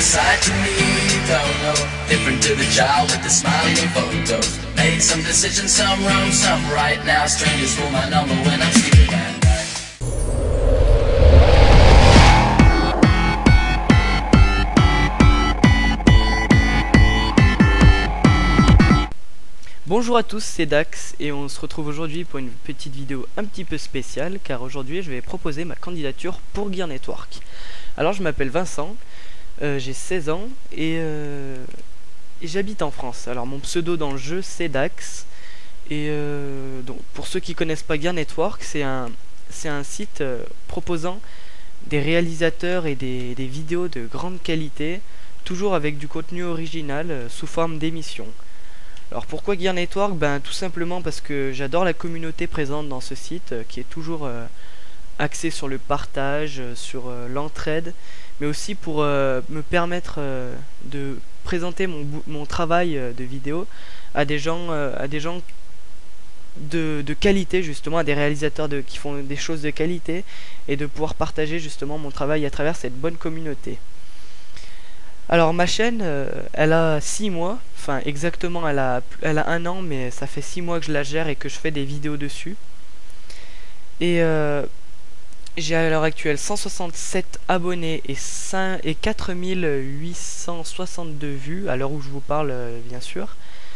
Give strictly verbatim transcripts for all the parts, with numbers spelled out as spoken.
a sight to me, don't know. Different to the child with the smiling photos. Made some decisions, some wrong, some right. Now strangers call my number when I'm sleeping at night. Bonjour à tous, c'est Dax et on se retrouve aujourd'hui pour une petite vidéo un petit peu spéciale car aujourd'hui je vais proposer ma candidature pour Gear Network. Alors je m'appelle Vincent, euh, j'ai seize ans et, euh, et j'habite en France. Alors mon pseudo dans le jeu c'est Dax et euh, donc pour ceux qui connaissent pas Gear Network, c'est un, c'est un site euh, proposant des réalisateurs et des, des vidéos de grande qualité, toujours avec du contenu original euh, sous forme d'émissions. Alors pourquoi Gear Network? Ben tout simplement parce que j'adore la communauté présente dans ce site euh, qui est toujours euh, axée sur le partage, euh, sur euh, l'entraide, mais aussi pour euh, me permettre euh, de présenter mon, mon travail euh, de vidéo à des gens, euh, à des gens de, de qualité, justement, à des réalisateurs de, qui font des choses de qualité, et de pouvoir partager justement mon travail à travers cette bonne communauté. Alors ma chaîne, euh, elle a six mois, enfin exactement elle a, elle a un an, mais ça fait six mois que je la gère et que je fais des vidéos dessus. Et euh, j'ai à l'heure actuelle cent soixante-sept abonnés et, et quatre mille huit cent soixante-deux vues, à l'heure où je vous parle euh, bien sûr.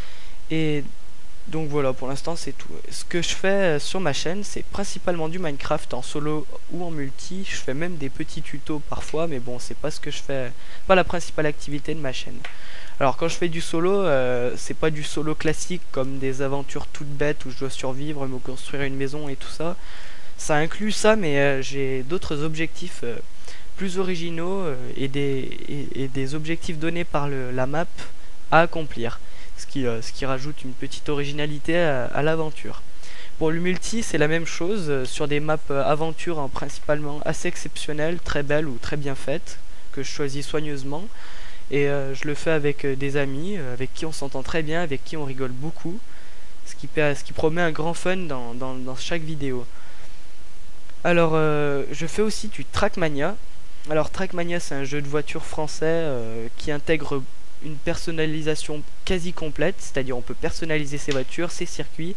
Et donc voilà, pour l'instant c'est tout. Ce que je fais sur ma chaîne, c'est principalement du Minecraft en solo ou en multi. Je fais même des petits tutos parfois, mais bon, c'est pas ce que je fais, pas la principale activité de ma chaîne. Alors quand je fais du solo, euh, c'est pas du solo classique comme des aventures toutes bêtes où je dois survivre, me construire une maison et tout ça. Ça inclut ça, mais euh, j'ai d'autres objectifs euh, plus originaux euh, et, des, et, et des objectifs donnés par le, la map à accomplir. Ce qui, euh, ce qui rajoute une petite originalité à, à l'aventure. Pour le multi, c'est la même chose, euh, sur des maps euh, aventure hein, principalement assez exceptionnelles, très belles ou très bien faites, que je choisis soigneusement. Et euh, je le fais avec euh, des amis, euh, avec qui on s'entend très bien, avec qui on rigole beaucoup, ce qui, ce qui promet un grand fun dans, dans, dans chaque vidéo. Alors, euh, je fais aussi du Trackmania. Alors, Trackmania, c'est un jeu de voiture français euh, qui intègre une personnalisation quasi complète, c'est-à-dire on peut personnaliser ses voitures, ses circuits,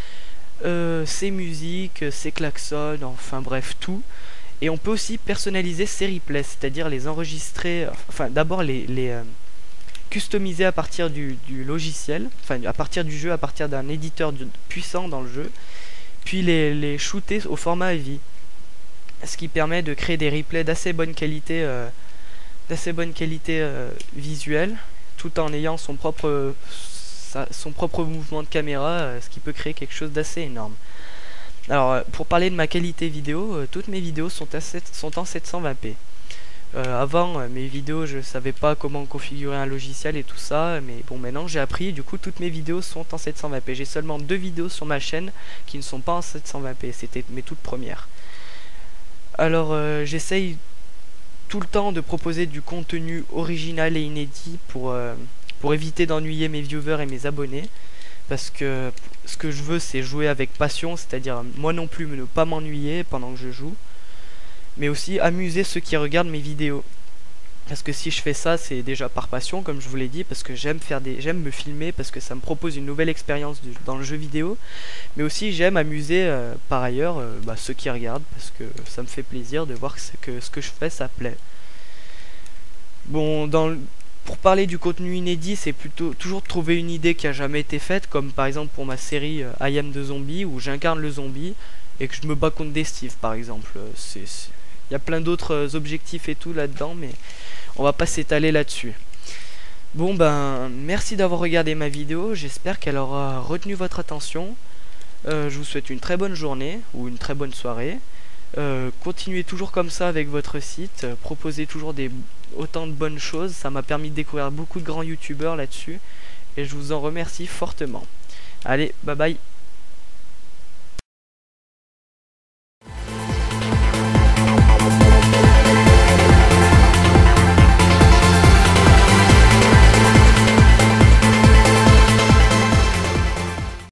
euh, ses musiques, ses klaxons, enfin bref tout. Et on peut aussi personnaliser ses replays, c'est-à-dire les enregistrer, enfin d'abord les, les euh, customiser à partir du, du logiciel, enfin à partir du jeu, à partir d'un éditeur de, puissant dans le jeu, puis les, les shooter au format A V I, ce qui permet de créer des replays d'assez bonne qualité, euh, d'assez bonne qualité euh, visuelle, tout en ayant son propre euh, sa, son propre mouvement de caméra, euh, ce qui peut créer quelque chose d'assez énorme. Alors euh, pour parler de ma qualité vidéo, euh, toutes mes vidéos sont, à sept, sont en sept cent vingt p. Euh, avant euh, mes vidéos je savais pas comment configurer un logiciel et tout ça, mais bon maintenant j'ai appris, du coup toutes mes vidéos sont en sept cent vingt p. J'ai seulement deux vidéos sur ma chaîne qui ne sont pas en sept cent vingt p, c'était mes toutes premières. Alors euh, j'essaye tout le temps de proposer du contenu original et inédit pour, euh, pour éviter d'ennuyer mes viewers et mes abonnés, parce que ce que je veux c'est jouer avec passion, c'est-à-dire moi non plus ne pas m'ennuyer pendant que je joue, mais aussi amuser ceux qui regardent mes vidéos, parce que si je fais ça c'est déjà par passion comme je vous l'ai dit, parce que j'aime faire des j'aime me filmer parce que ça me propose une nouvelle expérience dans le jeu vidéo, mais aussi j'aime amuser euh, par ailleurs euh, bah, ceux qui regardent, parce que ça me fait plaisir de voir que, que ce que je fais ça plaît. Bon, dans le, pour parler du contenu inédit, c'est plutôt toujours trouver une idée qui a jamais été faite, comme par exemple pour ma série euh, I Am the Zombie, où j'incarne le zombie et que je me bats contre des Steve par exemple. C'est il y a plein d'autres euh, objectifs et tout là-dedans, mais on va pas s'étaler là-dessus. Bon ben, merci d'avoir regardé ma vidéo, j'espère qu'elle aura retenu votre attention. Euh, je vous souhaite une très bonne journée, ou une très bonne soirée. Euh, continuez toujours comme ça avec votre site, euh, proposez toujours des, autant de bonnes choses, ça m'a permis de découvrir beaucoup de grands youtubeurs là-dessus, et je vous en remercie fortement. Allez, bye bye.